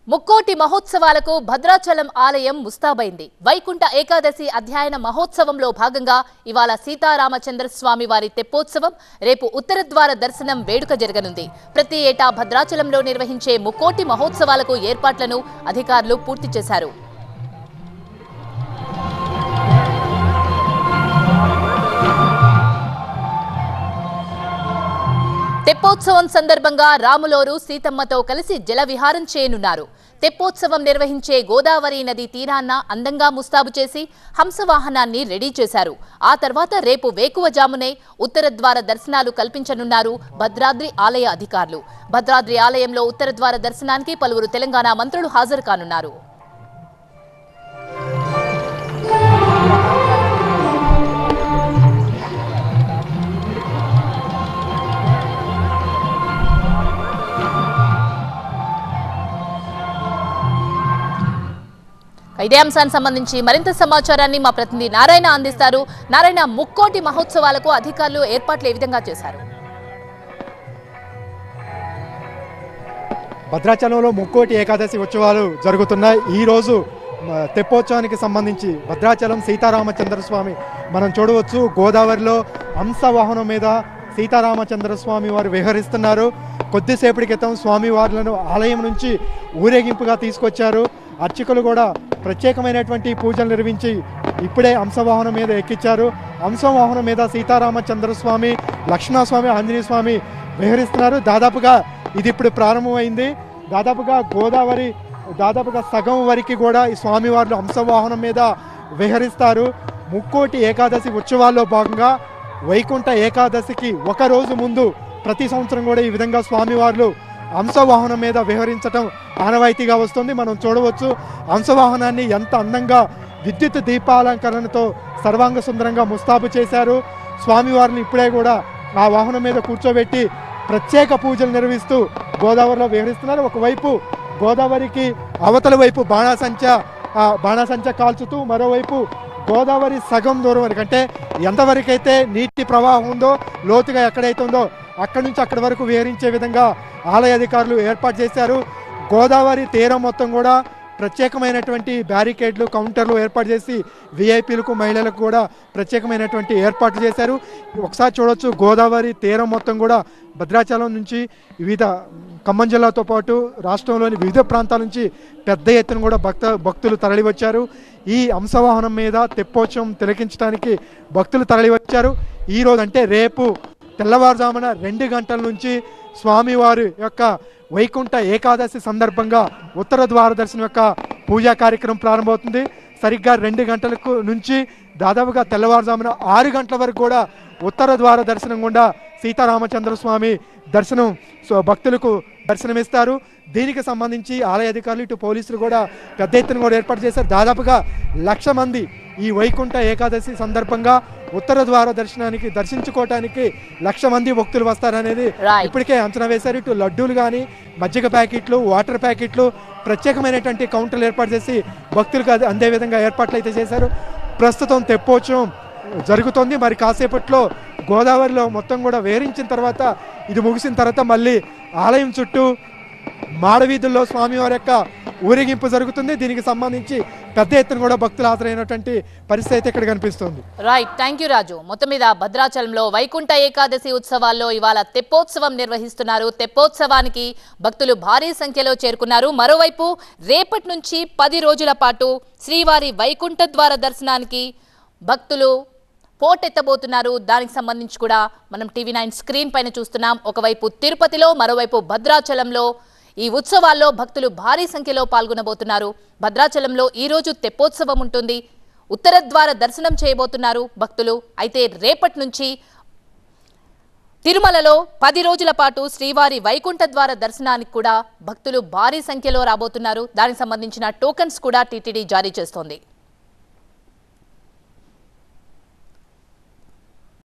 ముక్కోటి మహోత్సవాలకు భద్రాచలం ఆలయం ముస్తాబైంది. వైకుంఠ ఏకాదశి అధ్యయన మహోత్సవంలో భాగంగా ఇవాళ సీతారామచంద్ర స్వామి వారి తెప్పోత్సవం, రేపు ఉత్తర ద్వార దర్శనం వేడుక జరగనుంది. ప్రతి ఏటా భద్రాచలంలో నిర్వహించే ముక్కోటి మహోత్సవాలకు ఏర్పాట్లను అధికారులు పూర్తి చేశారు. తెప్పోత్సవం సందర్భంగా రాములోరు సీతమ్మతో కలిసి జల విహారం చేయనున్నారు. తెప్పోత్సవం నిర్వహించే గోదావరి నది తీరాన్న అందంగా ముస్తాబు చేసి హంసవాహనాన్ని రెడీ చేశారు. ఆ తర్వాత రేపు వేకువజామునే ఉత్తర ద్వార దర్శనాలు కల్పించనున్నారు భద్రాద్రి ఆలయ అధికారులు. భద్రాద్రి ఆలయంలో ఉత్తర ద్వార దర్శనానికి పలువురు తెలంగాణ మంత్రులు హాజరు కానున్నారు. ఇదే అంశానికి సంబంధించి మరింత సమాచారాన్ని మా ప్రతినిధి నారాయణ అందిస్తారు. నారాయణ, ముక్కోటి మహోత్సవాలకు అధికారులు ఏర్పాట్లు ఏ విధంగా చేశారు? భద్రాచలంలో ముక్కోటి ఏకాదశి ఉత్సవాలు జరుగుతున్నాయి. ఈరోజు తెప్పోత్సవానికి సంబంధించి భద్రాచలం సీతారామచంద్ర స్వామి మనం చూడవచ్చు. గోదావరిలో హంసవాహనం మీద సీతారామచంద్ర స్వామి వారు విహరిస్తున్నారు. కొద్దిసేపటి క్రితం స్వామివార్లను ఆలయం నుంచి ఊరేగింపుగా తీసుకొచ్చారు. అర్చకులు కూడా ప్రత్యేకమైనటువంటి పూజలు నిర్వహించి ఇప్పుడే హంసవాహనం మీద ఎక్కించారు. హంసవాహనం మీద సీతారామచంద్ర స్వామి, లక్ష్మణస్వామి, ఆంజనేయ స్వామి విహరిస్తున్నారు. దాదాపుగా ఇది ఇప్పుడు ప్రారంభమైంది. దాదాపుగా గోదావరి సగం వరకు కూడా ఈ స్వామివార్లు హంసవాహనం మీద విహరిస్తారు. ముక్కోటి ఏకాదశి ఉత్సవాల్లో భాగంగా వైకుంఠ ఏకాదశికి ఒక రోజు ముందు ప్రతి సంవత్సరం కూడా ఈ విధంగా స్వామివార్లు హంసవాహనం మీద విహరించడం ఆనవాయితీగా వస్తుంది. మనం చూడవచ్చు హంసవాహనాన్ని ఎంత అందంగా విద్యుత్ దీపాలంకరణతో సర్వాంగ సుందరంగా ముస్తాబు చేశారు. స్వామివారిని ఇప్పుడే కూడా ఆ వాహనం మీద కూర్చోబెట్టి ప్రత్యేక పూజలు నిర్వహిస్తూ గోదావరిలో విహరిస్తున్నారు. ఒకవైపు గోదావరికి అవతల వైపు బాణాసంచ కాల్చుతూ, మరోవైపు గోదావరి సగం దూరం వరకు, అంటే ఎంతవరకైతే నీటి ప్రవాహం ఉందో, లోతుగా ఎక్కడైతే ఉందో అక్కడి నుంచి అక్కడి వరకు విహరించే విధంగా ఆలయ అధికారులు ఏర్పాటు చేశారు. గోదావరి తీరం మొత్తం కూడా ప్రత్యేకమైనటువంటి బ్యారికేడ్లు, కౌంటర్లు ఏర్పాటు చేసి విఐపీలకు, మహిళలకు కూడా ప్రత్యేకమైనటువంటి ఏర్పాట్లు చేశారు. ఒకసారి చూడవచ్చు గోదావరి తీరం మొత్తం కూడా భద్రాచలం నుంచి వివిధ ఖమ్మం జిల్లాతో పాటు రాష్ట్రంలోని వివిధ ప్రాంతాల నుంచి పెద్ద ఎత్తున కూడా భక్తులు తరలివచ్చారు. ఈ హంసవాహనం మీద తెప్పోత్సవం తిలకించడానికి భక్తులు తరలివచ్చారు. ఈరోజు అంటే రేపు తెల్లవారుజామున 2 గంటల నుంచి స్వామివారి యొక్క వైకుంఠ ఏకాదశి సందర్భంగా ఉత్తర ద్వార దర్శనం యొక్క పూజా కార్యక్రమం ప్రారంభమవుతుంది. సరిగ్గా 2 గంటలకు నుంచి దాదాపుగా తెల్లవారుజామున 6 గంటల వరకు కూడా ఉత్తర ద్వార దర్శనం గుండా సీతారామచంద్ర స్వామి దర్శనం భక్తులకు దర్శనమిస్తారు. దీనికి సంబంధించి ఆలయ అధికారులు, ఇటు పోలీసులు కూడా పెద్ద ఎత్తున కూడా ఏర్పాటు చేశారు. దాదాపుగా 1,00,000 మంది ఈ వైకుంఠ ఏకాదశి సందర్భంగా ఉత్తర ద్వార దర్శనానికి దర్శించుకోవటానికి 1,00,000 మంది భక్తులు వస్తారనేది ఇప్పటికే అంచనా వేశారు. ఇటు లడ్డూలు కానీ, మజ్జిగ ప్యాకెట్లు, వాటర్ ప్యాకెట్లు, ప్రత్యేకమైనటువంటి కౌంటర్లు ఏర్పాటు చేసి భక్తులకు అందే విధంగా ఏర్పాట్లు అయితే చేశారు. ప్రస్తుతం తెప్పోత్సవం జరుగుతోంది. మరి కాసేపట్లో గోదావరిలో మొత్తం కూడా వేరించిన తర్వాత, ఇది ముగిసిన తర్వాత మళ్ళీ ఆలయం చుట్టూ మాడవీధుల్లో స్వామివారి యొక్క ఊరేగింపు జరుగుతుంది. దీనికి సంబంధించి పెద్ద ఎత్తున కూడా భక్తులు హాజరైనటువంటి పరిస్థితి ఇక్కడ కనిపిస్తుంది. Right, thank you Raju. మొత్తం మీద భద్రాచలంలో వైకుంఠ ఏకాదశి ఉత్సవాల్లో ఇవాళ తెప్పోత్సవం నిర్వహిస్తున్నారు. తెప్పోత్సవానికి భక్తులు భారీ సంఖ్యలో చేరుకున్నారు. మరోవైపు రేపటి నుంచి 10 రోజుల పాటు శ్రీవారి వైకుంఠ ద్వార దర్శనానికి భక్తులు పోటెత్తబోతున్నారు. దానికి సంబంధించి కూడా మనం TV9 స్క్రీన్ పైన చూస్తున్నాం. ఒకవైపు తిరుపతిలో, మరోవైపు భద్రాచలంలో ఈ ఉత్సవాల్లో భక్తులు భారీ సంఖ్యలో పాల్గొనబోతున్నారు. భద్రాచలంలో ఈ రోజు తెప్పోత్సవం ఉంటుంది. ఉత్తర ద్వార దర్శనం చేయబోతున్నారు భక్తులు. అయితే రేపటి నుంచి తిరుమలలో 10 రోజుల పాటు శ్రీవారి వైకుంఠ ద్వార దర్శనానికి కూడా భక్తులు భారీ సంఖ్యలో రాబోతున్నారు. దానికి సంబంధించిన టోకెన్స్ కూడా టీటీడీ జారీ చేస్తోంది.